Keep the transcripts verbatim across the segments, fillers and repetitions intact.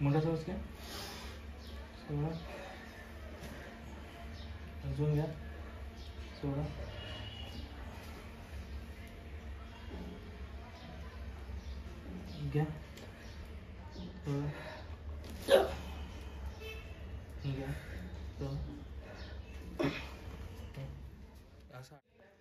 मोठा श्वास घ्या, सोडा, अजून घ्या, सोडा, घ्या, सोडा, घ्या, सोडा, असा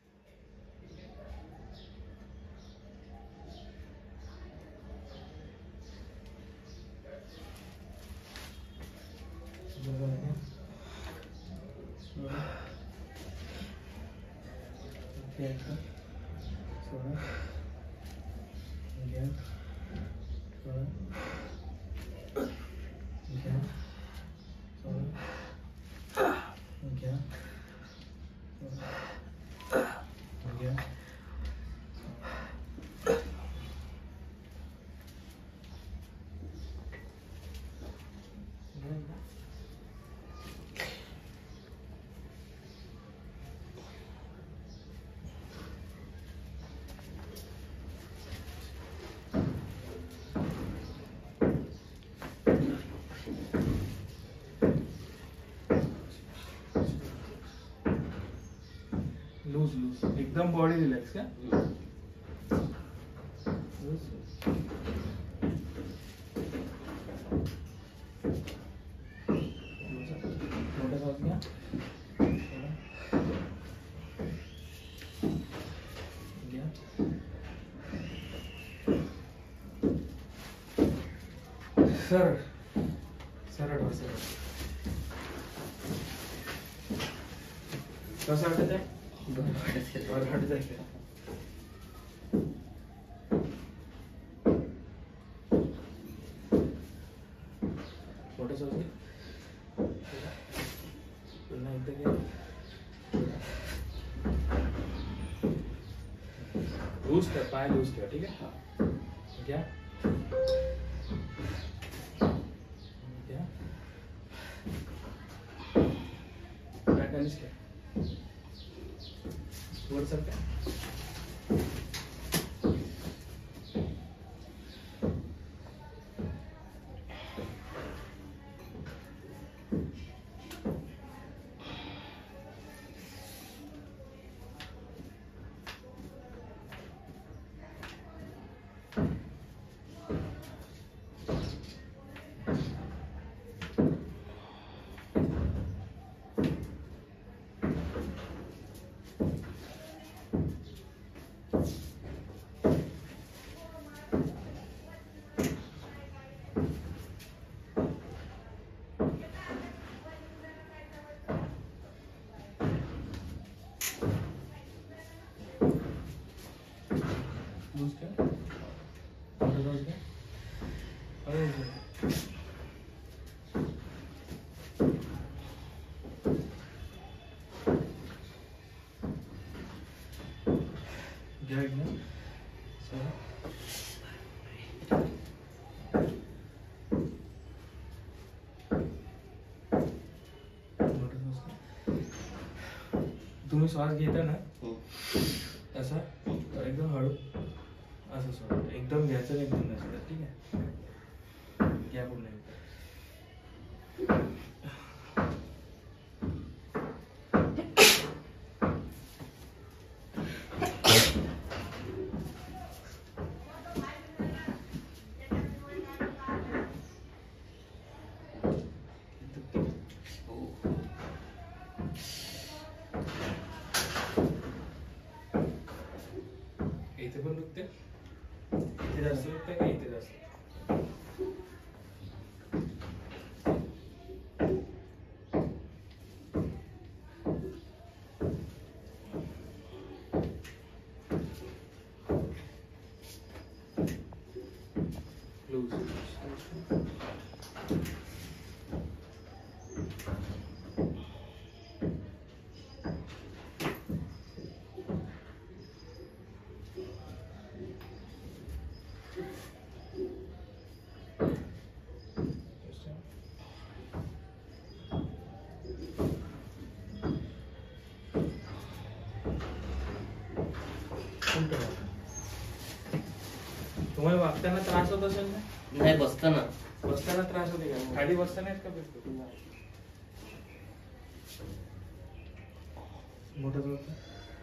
घ्यायचं, सोडा, घ्या, सोडा, घ्या, सोडा, घ्या, सोडा, घ्या, लूज लूज एकदम बॉडी रिलॅक्स का लूज मोठा श्वास घ्या, घ्या, सरळ सरळ सरळ कसं वाटत आहे? और हट जाएगा छोटा सा पुन्हा एकदा घ्या, लूज कर, पाय लूज ठेवा, ठीक आहे, घ्या, घ्या, पाय खालीच घ्या, वर सरका, लूज क्या, मोठा श्वास घ्या, अरे घ्या एकदम, सोडा, मोठा श्वास घ्या, तुम्ही श्वास घेता ना असा एकदम हळू असं सोडा, एकदम घ्यायचं नाही, एकदम नाही सोडा, ठीक आहे, घ्या पुन्हा एकदा, इथे पण दुखते, इथे जास्त दुखते का इथे जास्त? लूज तुम्हाला वागताना त्रास होत असेल ना? नाही, बसताना बसताना त्रास होते का? खाली बसताना आहेत का बिलकुल? मोठं होतं.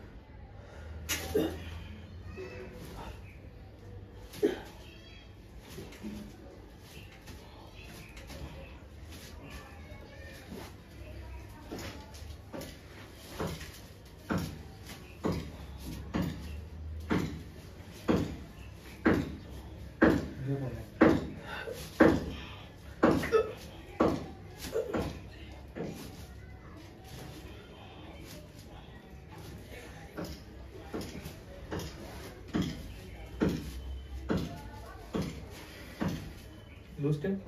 लूज टेप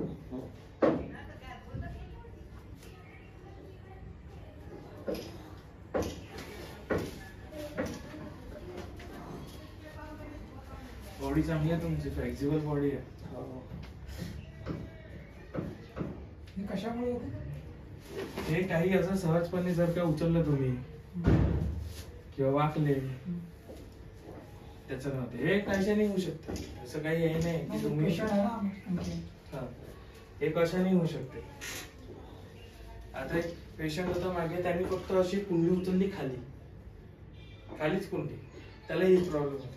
बॉडी चांगली आहे तुमची, फ्लेक्झिबल बॉडी आहे. कशामुळे हे काही असं सहजपणे जर का उचललं तुम्ही किंवा वाकले त्याचं नव्हते, हे कशाने होऊ शकते. असं काही हे नाही की तुम्ही हा हे कशाने होऊ शकते. आता एक पेशंट होता मागे, त्यांनी फक्त अशी कुंडली उचलली खाली, खालीच कुंडली, त्याला ही प्रॉब्लेम होते.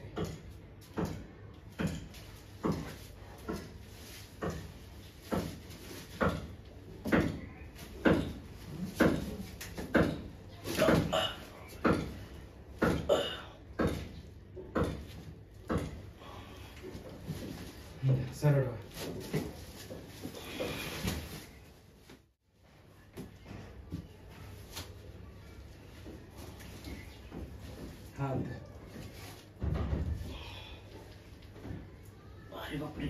सरळ हा अरे बापरे.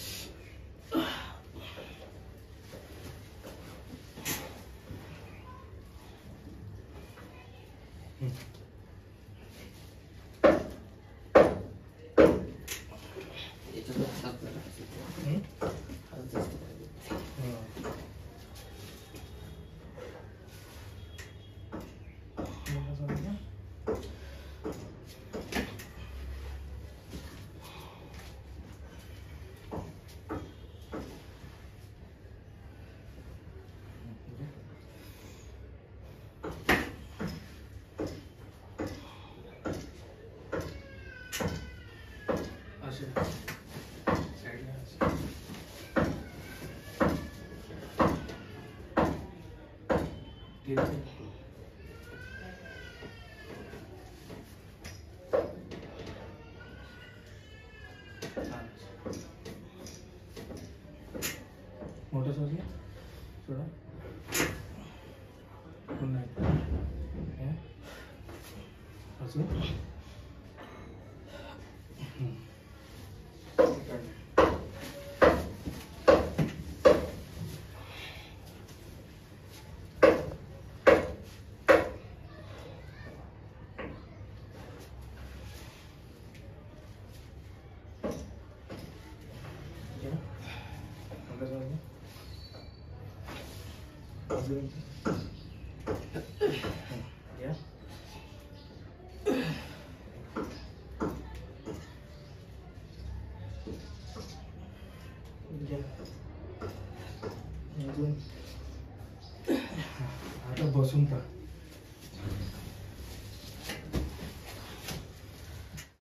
मोठं सोडलं थोडं पुन्हा अजून अजून